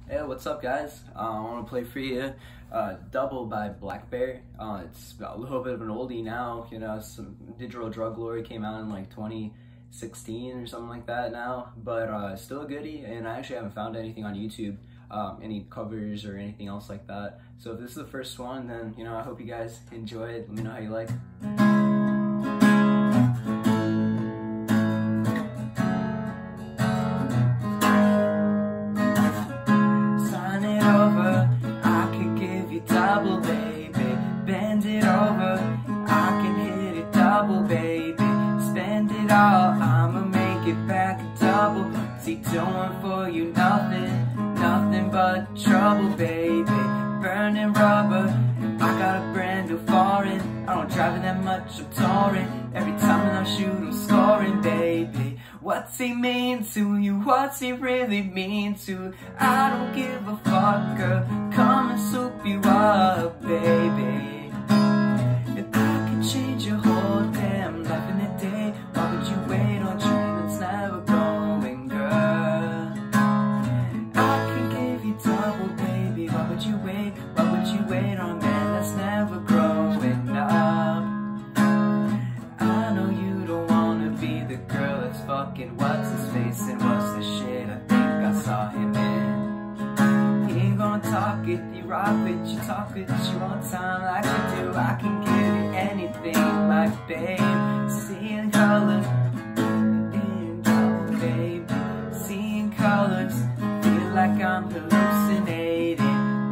Hey, what's up, guys? I want to play for you Double by Blackbear. It's a little bit of an oldie now, you know, some Digital Drug Lord came out in like 2016 or something like that now, but still a goodie, and I actually haven't found anything on YouTube, any covers or anything else like that. So if this is the first one, then, you know, I hope you guys enjoy it. Let me know how you like. Double, baby, bend it over, I can hit it double, baby, spend it all, I'ma make it back a double. See, doing for you nothing but trouble, baby, burning rubber, I got a brand new foreign, I don't drive it that much, I'm touring, every time I shoot I'm scoring, baby. What's he mean to you? What's he really mean to? I don't give a fuck, girl. Come and soup you up, baby. If I could change your whole damn life in a day, why would you wait on a train that's never going, girl? I can give you double, baby. Why would you wait? Why would you wait on a man that's never growing up? I know you don't wanna be the girl that's fucking what's his face and what's the shit I think I saw him in. He ain't gonna talk it, you rock it, you talk it, you on time like you do. I can give you anything, my babe. Seeing colors, in double, babe. Seeing colors, feel like I'm hallucinating.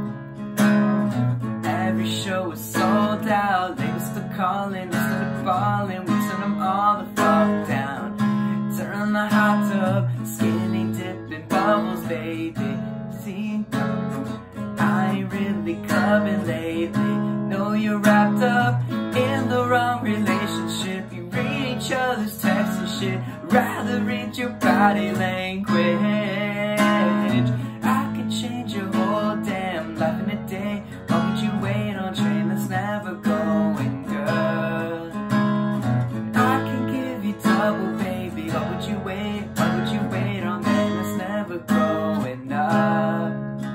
Every show is sold out, they were still calling, instead of falling, we turn them all the fuck down. Turn the hot tub, skinny dipping bubbles, baby. Seeing colors, I ain't really clubbing lately. Know you're wrapped up in the wrong relationship. You read each other's texts and shit, rather read your body language. I could change your whole damn life in a day. Why would you wait on a train that's never going, girl? I can give you double, baby. Why would you wait? Why would you wait on man that's never growing up?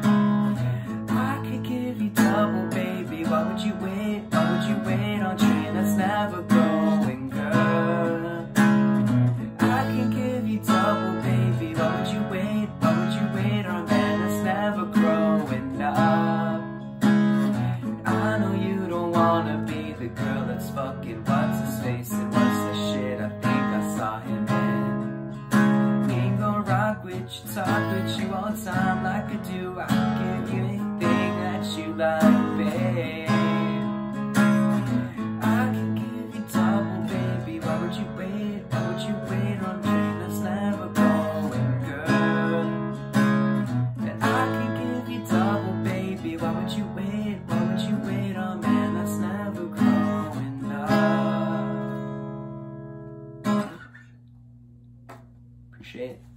I could give you double, baby. Why would you wait? Why would you wait on a train that's never going, girl? I can give you double, baby. Why would you wait? Why would you wait on a man that's never growing up? I know you don't wanna be the girl that's fucking what's his face and what's the shit I think I saw him in. He ain't gonna rock with you, talk with you all the time like I do. I can give you anything that you like, babe. I can give you double, baby. Why would you wait? Why would you wait on a train that's never going, girl? And I can give you double, baby. Why would you wait? Why would you wait on a man that's never growing up? Appreciate it.